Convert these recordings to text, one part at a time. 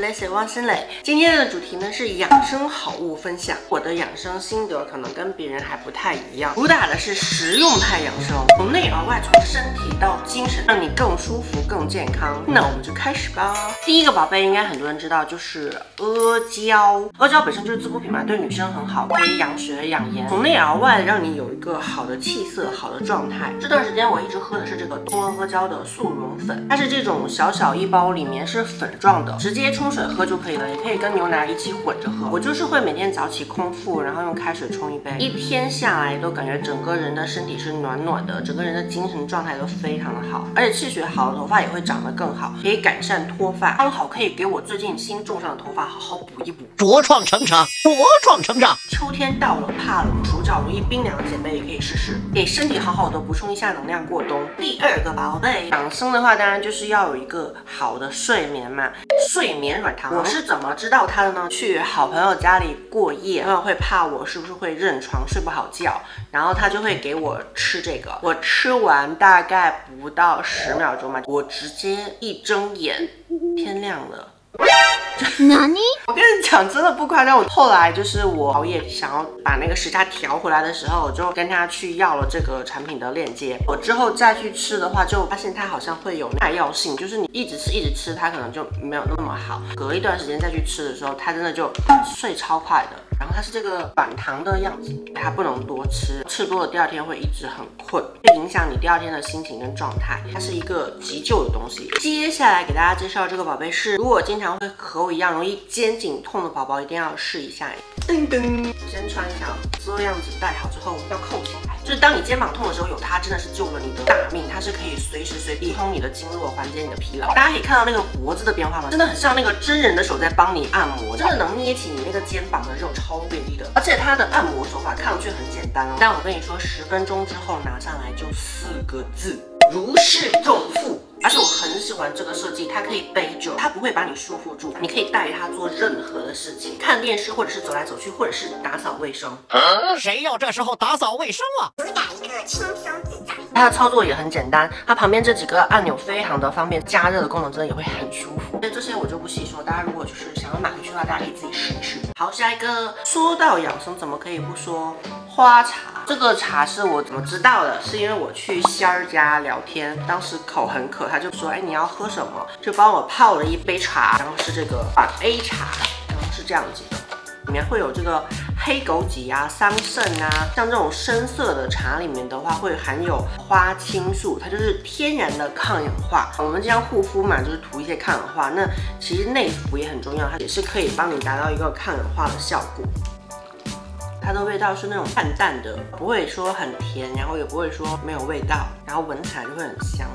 雷水汪生磊。今天的主题呢是养生好物分享。我的养生心得可能跟别人还不太一样，主打的是实用派养生，从内而外，从身体到精神，让你更舒服、更健康。那我们就开始吧。第一个宝贝应该很多人知道，就是阿胶。阿胶本身就是滋补品嘛，对女生很好，可以养血养颜，从内而外让你有一个好的气色、好的状态。这段时间我一直喝的是这个东阿阿胶的速溶粉，它是这种小小一包，里面是粉状的，直接冲水喝就可以了，也可以跟牛奶一起混着喝。我就是会每天早起空腹，然后用开水冲一杯，一天下来都感觉整个人的身体是暖暖的，整个人的精神状态都非常的好，而且气血好了，头发也会长得更好，可以改善脱发，刚好可以给我最近新种上的头发好好补一补， 茁壮成长，茁壮成长。 秋天到了，怕冷，手脚容易冰凉的姐妹也可以试试，给身体好好的补充一下能量过冬。第二个宝贝，养生的话，当然就是要有一个好的睡眠嘛，睡眠软糖。我是怎么知道它的呢？去好朋友家里过夜，朋友会怕我是不是会认床睡不好觉，然后他就会给我吃这个，我吃完大概不到10秒钟嘛，我直接一睁眼，天亮了。我跟你讲，真的不夸张。我后来就是我熬夜想要把那个时差调回来的时候，我就跟他去要了这个产品的链接。我之后再去吃的话，就发现它好像会有耐药性，就是你一直吃，它可能就没有那么好。隔一段时间再去吃的时候，它真的就睡超快的。然后它是这个软糖的样子，它不能多吃，吃多了第二天会一直很困，会影响你第二天的心情跟状态。它是一个急救的东西。接下来给大家介绍这个宝贝是，如果经常会和我一样容易肩颈痛的宝宝，一定要试一下。噔噔，先穿一下，这样子戴好之后要扣起来，就是当你肩膀痛的时候，有它真的是救了你的大命。它是可以随时随地通你的经络，缓解你的疲劳。大家可以看到那个脖子的变化吗？真的很像那个真人的手在帮你按摩，真的能捏起你那个肩膀的肉，超便利的。而且它的按摩手法看上去很简单哦，但我跟你说，10分钟之后拿上来就4个字：如释重负。而且我很喜欢这个设计，它可以背着，它不会把你束缚住，你可以带它做任何的事情，看电视或者是走来走去，或者是打扫卫生。 谁要这时候打扫卫生啊？ 主打一个轻松自在。 它的操作也很简单，它旁边这几个按钮非常的方便，加热的功能真的也会很舒服。所以这些我就不细说，大家如果就是想要买回去的话，大家可以自己试一试。好，下一个，说到养生，怎么可以不说花茶？这个茶是我怎么知道的？是因为我去仙儿家聊天，当时口很渴，他就说，哎，你要喝什么？就帮我泡了一杯茶，然后是这个板 A 茶，然后是这样子的。里面会有这个黑枸杞啊、桑葚啊，像这种深色的茶里面的话，会含有花青素，它就是天然的抗氧化。我们经常护肤嘛，就是涂一些抗氧化，那其实内服也很重要，它也是可以帮你达到一个抗氧化的效果。它的味道是那种淡淡的，不会说很甜，然后也不会说没有味道，然后闻起来就会很香。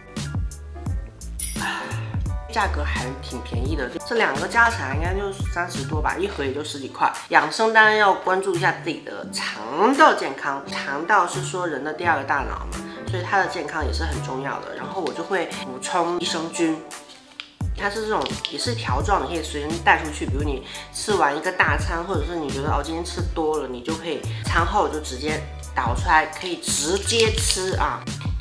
价格还挺便宜的，这2个加起来应该就30多吧，一盒也就10几块。养生当然要关注一下自己的肠道健康，肠道是说人的第2个大脑嘛，所以它的健康也是很重要的。然后我就会补充益生菌。它是这种也是条状，你可以随身带出去。比如你吃完一个大餐，或者是你觉得今天吃多了，你就可以餐后就直接倒出来，可以直接吃啊，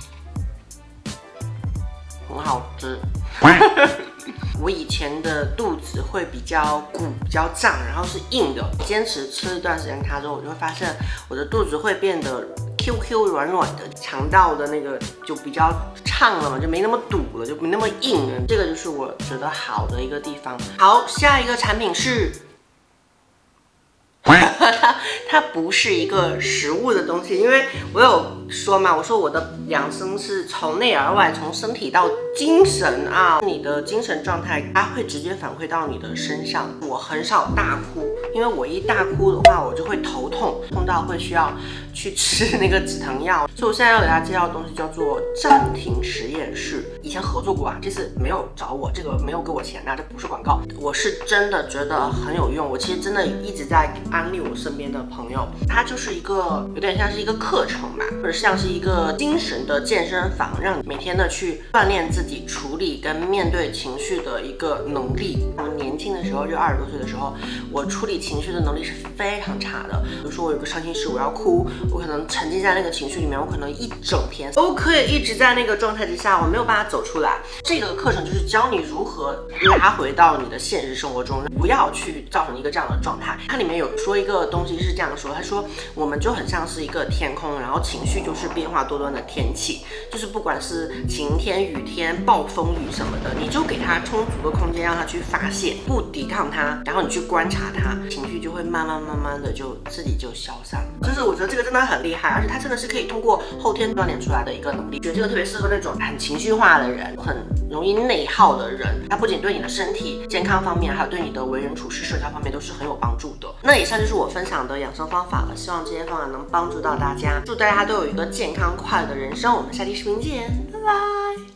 很好吃。我以前的肚子会比较鼓、比较胀，然后是硬的。坚持吃一段时间它之后，我就会发现我的肚子会变得 QQ 软软的，肠道的那个就比较畅了嘛，就没那么堵了，就没那么硬了。这个就是我觉得好的一个地方。好，下一个产品是。它不是一个食物的东西，因为我有说嘛，我说我的养生是从内而外，从身体到精神啊，你的精神状态它会直接反馈到你的身上。我很少大哭，因为我一大哭的话，我就会头痛，痛到会需要去吃那个止疼药。所以我现在要给大家介绍的东西叫做暂停实验室。以前合作过啊，这次没有找我，这个没有给我钱啊，这不是广告。我是真的觉得很有用，我其实真的一直在安利我身边的朋友，它就是一个有点像是一个课程吧，或者像是一个精神的健身房，让你每天的去锻炼自己处理跟面对情绪的一个能力。我年轻的时候，就20多岁的时候，我处理情绪的能力是非常差的。比如说我有个伤心事，我要哭，我可能沉浸在那个情绪里面，我可能一整天都可以一直在那个状态之下，我没有办法走出来。这个课程就是教你如何拉回到你的现实生活中，不要去造成一个这样的状态。它里面有说一个东西是这样说，他说我们就很像是一个天空，然后情绪就是变化多端的天气，就是不管是晴天、雨天、暴风雨什么的，你就给它充足的空间让它去发泄，不抵抗它，然后你去观察它，情绪就会慢慢的就自己就消散了。就是我觉得这个真的很厉害，而且它真的是可以通过后天锻炼出来的一个能力。觉得这个特别适合那种很情绪化的人，很容易内耗的人。它不仅对你的身体健康方面，还有对你的为人处事、社交方面都是很有帮助的。那以上就是我分享的养生方法了，希望这些方法能帮助到大家，祝大家都有一个健康快乐的人生。我们下期视频见，拜拜。